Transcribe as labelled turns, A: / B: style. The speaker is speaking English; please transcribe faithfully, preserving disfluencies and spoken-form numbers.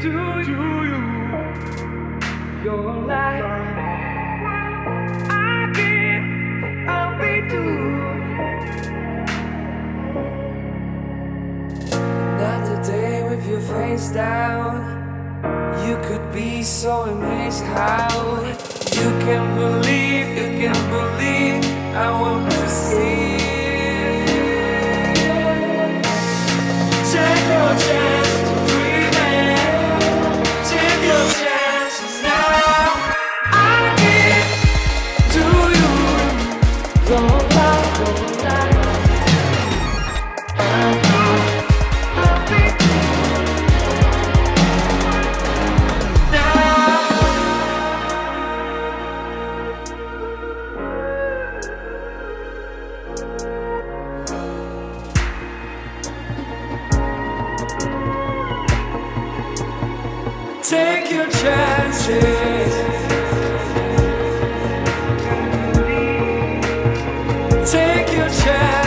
A: to you your life. I give, I'll be true. Another day with your face down. You could be so amazed how you can believe, you can believe. I want to see. Take your chance, dreaming. Take your chances now. I give to you. Don't lie, don't lie. Take your chances. Take your chances.